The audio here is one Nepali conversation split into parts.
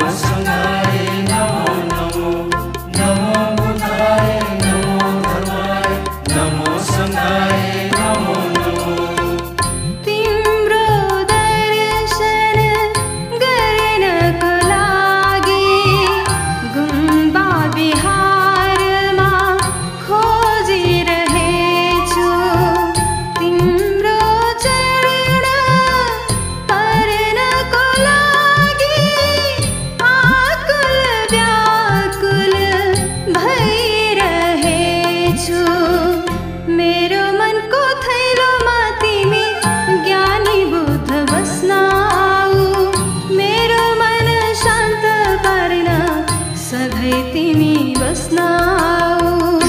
संघाय नमो नमो, नमो बुधाय नमो धर्माय, नमो संघाय नमो नमो। तिम्रो दर्शन गर्नको लागि गुम्बा बिहारमा खोजिरहेछु। तिम्रो चरण पर्नको लागि आकुल व्याकुल भइरहेछु। मेरो मनको थैलोमा तिमी ज्ञानी बुद्ध बस्न आऊ। मेरो मन शान्त पार्न सधैँ तिमी बस्न आऊ।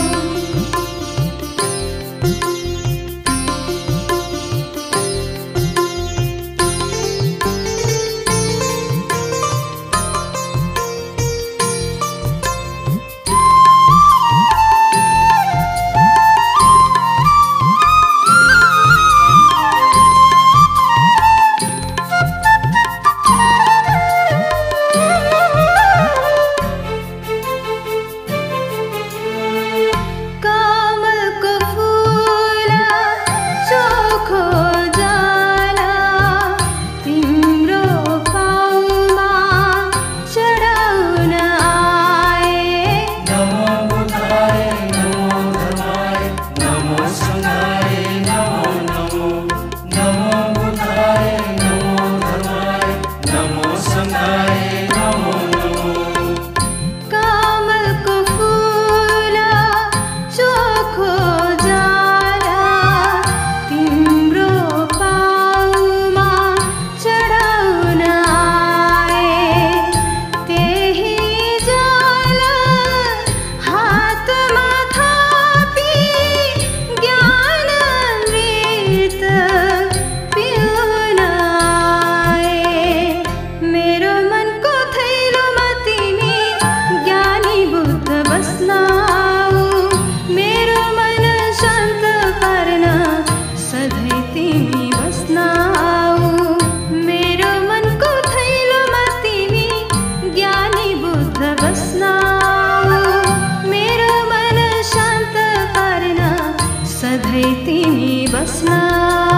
कमलको फूल चोखो जाला तिम्रो पाउमा चढाउन आए। नमो बुधाय नमो धर्माय, नमो संघाय नमो नमो, नमो बुधाय नमो धर्माय, नमो संघाय नमो नमो। कमलको फूल चोखो जाला तिम्रो पाउमा चढाउन आए। त्यही जल हातमा थापी ज्ञानामृत पिउन आए। मेरो मनको थैलोमा तिमी ज्ञानी बुद्ध बस्न आऊ। मेरो मन शान्त पार्न सधैँ तिमी बस्न आऊ। मेरो मनको थैलोमा तिमी ज्ञानी बुद्ध बस्न आऊ। मेरो मन शान्त पार्न सधैँ तिमी बस्न आऊ।